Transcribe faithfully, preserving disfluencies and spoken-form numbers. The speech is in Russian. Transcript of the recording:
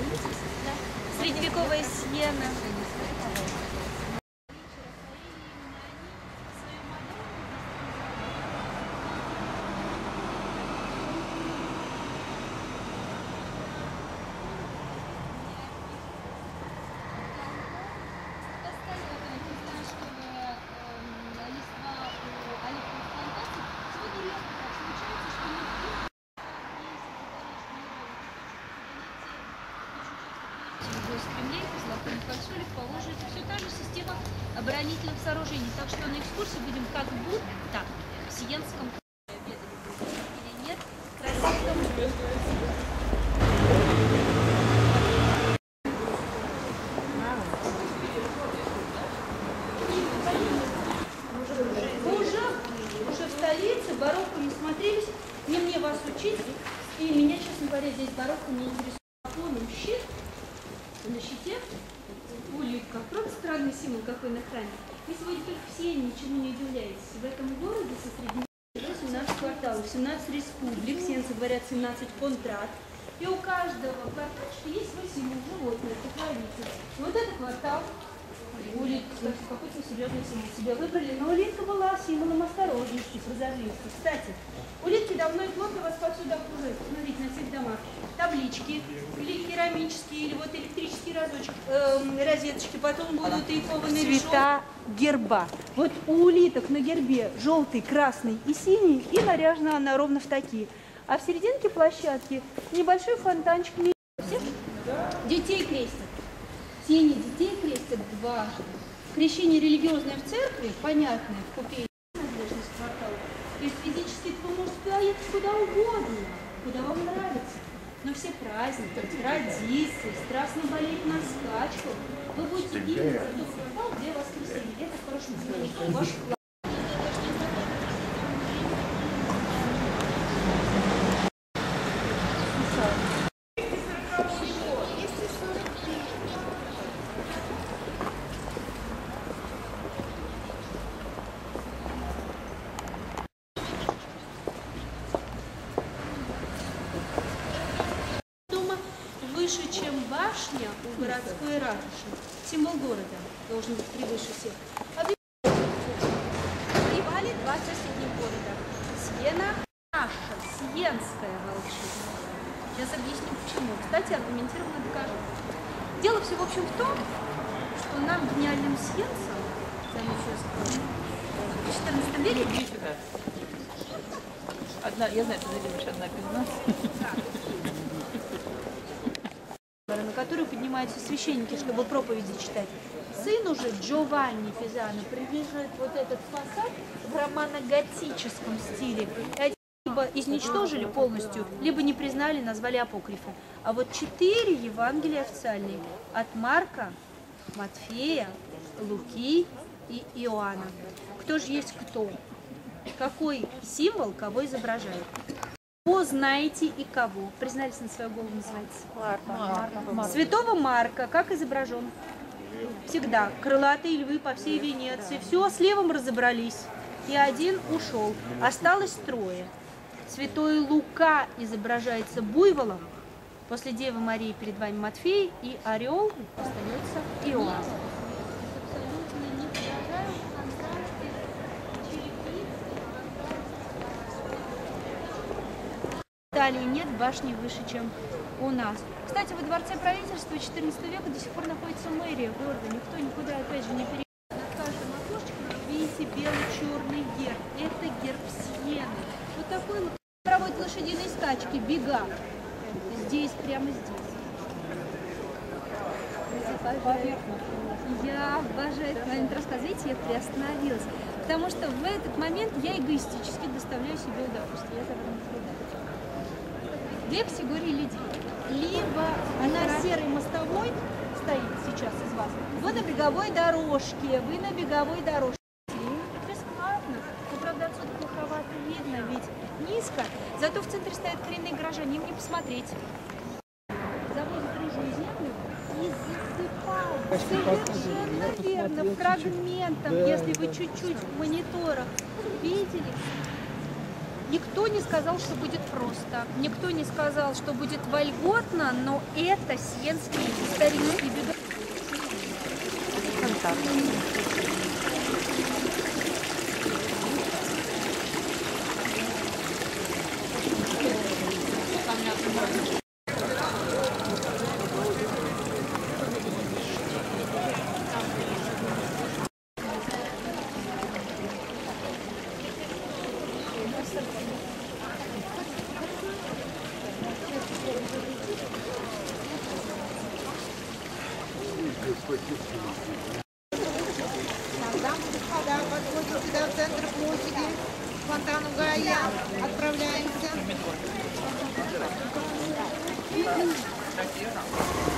боитесь? Да. Средневековая Сиена. Кремлей, по Золотому кольцу или в Поволжье. Это все та же система оборонительных сооружений. Так что на экскурсии будем как будто в Сиенском или нет, красивом. Вы уже, уже в столице, барокко не смотрелись, не мне вас учить, и меня, честно говоря, здесь барокко не интересует. Наклонным щит. На щите улитка. Правда, странный символ какой на храме. Вы сегодня только все ничему не удивляетесь. В этом городе со средневековья семнадцать кварталов, семнадцать республик, сиенцы говорят семнадцать контрат. И у каждого квартальчика есть свой символ, животное, покровитель. Вот это квартал. Улитка, кстати, какой-то серьезный символ себе выбрали. Но улитка была символом осторожности, прозорливости. Кстати, улитки давно и плотно вас повсюду окружают. Смотрите, на всех домах. Таблички, или керамические, или вот электрические розочки, э, розеточки, потом будут и кованые цвета герба. Вот у улиток на гербе желтый, красный и синий, и наряжена она ровно в такие. А в серединке площадки небольшой фонтанчик. Всех детей крестят. Синих детей крестят дважды. Крещение религиозное в церкви, понятное, в купе принадлежность квартала. То есть физически вы можете поехать куда угодно, куда вам нравится. Но все праздники, традиции, страстно болеть на скачку, вы будете двигаться в тот квартал, где вас крестили. Это в хорошем смысле ваш план. Выше, чем башня у городской ратуши. Символ города должен быть превыше всех. Воевали два соседних города. Сиена, наша, сиенская волшебная. Сейчас объясню почему. Кстати, аргументированно докажу. Дело все, в общем, в том, что нам, гениальным сиенцам, в четырнадцатом веке... Одна, я знаю, ты любишь одна пизна. На которую поднимаются священники, чтобы проповеди читать. Сын уже Джованни Пизано приближает вот этот фасад в романо-готическом стиле. И либо изничтожили полностью, либо не признали, назвали апокрифом. А вот четыре Евангелия официальные от Марка, Матфея, Луки и Иоанна. Кто же есть кто? Какой символ кого изображает? Кого знаете и кого? Признались на свою голову, называется? Марка. Марка. Святого Марка, как изображен? Всегда. Крылатые львы по всей Венеции. Все, с левым разобрались. И один ушел. Осталось трое. Святой Лука изображается буйволом. После Девы Марии перед вами Матфей. И орел остается Иоанн. Далее нет башни выше, чем у нас. Кстати, во дворце правительства четырнадцатого века до сих пор находится мэрия города. Никто никуда, опять же, не переехал. Над каждым окошечком видите бело-черный герб. Это герб Сиены. Вот такой вот проводит лошадиные скачки, бега. Здесь, прямо здесь. Я обожаю этот момент рассказывать, я приостановилась. Потому что в этот момент я эгоистически доставляю себе удовольствие. Я забыла наблюдать. Две категории людей. Либо на серой мостовой стоит сейчас из вас, вы на беговой дорожке, вы на беговой дорожке. Бесплатно. Ну, правда, отсюда плоховато видно, ведь низко. Зато в центре стоят коренные горожане, им не посмотреть. Завозят рыжую землю и засыпают. Совершенно верно, фрагментом, если вы чуть-чуть в мониторах видели. Никто не сказал, что будет просто, никто не сказал, что будет вольготно, но это Сиенский исторический бюджет. Дамы и господа, подходим сюда в центр площади, к фонтану Гая, отправляемся.